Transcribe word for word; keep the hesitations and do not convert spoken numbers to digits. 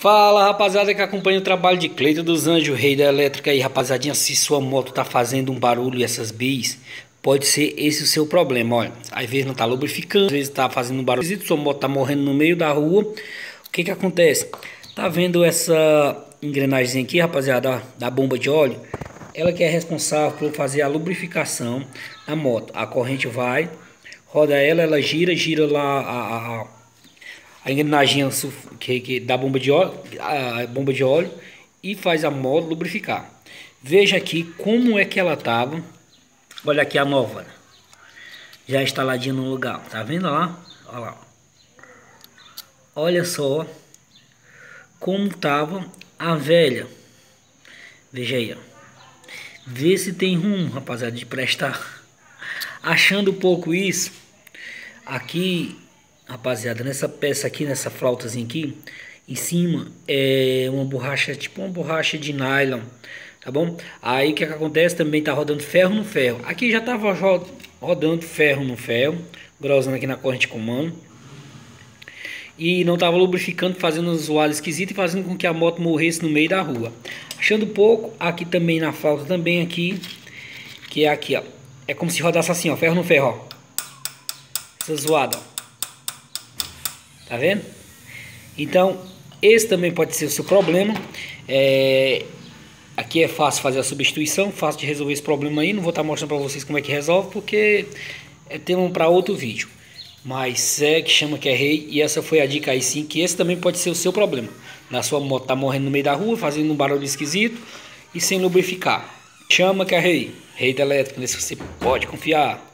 Fala, rapaziada que acompanha o trabalho de Cleiton dos Anjos, rei da elétrica aí, rapaziadinha. Se sua moto tá fazendo um barulho e essas bis, pode ser esse o seu problema, olha. Às vezes não tá lubrificando, às vezes tá fazendo um barulho, sua moto tá morrendo no meio da rua. O que que acontece? Tá vendo essa engrenagem aqui, rapaziada, ó, da bomba de óleo? Ela que é responsável por fazer a lubrificação da moto. A corrente vai, roda ela, ela gira, gira lá a... a a engrenagem que, que da bomba de óleo, a bomba de óleo e faz a moto lubrificar. Veja aqui como é que ela tava. Olha aqui a nova, já instaladinha no lugar, tá vendo lá? Olha lá. Olha só como tava a velha. Veja aí, ó. Vê se tem rumo, rapaziada, de prestar. Achando pouco isso, aqui, rapaziada, nessa peça aqui, nessa flautazinha aqui, em cima é uma borracha, tipo uma borracha de nylon, tá bom? Aí o que, que acontece? Também tá rodando ferro no ferro. Aqui já tava rodando ferro no ferro, grosando aqui na corrente de comando. E não tava lubrificando, fazendo um zoado esquisito e fazendo com que a moto morresse no meio da rua. Achando pouco, aqui também na flauta, também aqui, que é aqui, ó. É como se rodasse assim, ó, ferro no ferro, ó. Essa zoada, ó. Tá vendo? Então, esse também pode ser o seu problema. É... Aqui é fácil fazer a substituição, fácil de resolver esse problema aí. Não vou estar mostrando para vocês como é que resolve, porque é tema para outro vídeo. Mas é que chama que é rei. E essa foi a dica aí sim, que esse também pode ser o seu problema. Na sua moto tá morrendo no meio da rua, fazendo um barulho esquisito e sem lubrificar. Chama que é rei. Rei da elétrica, nesse você pode confiar.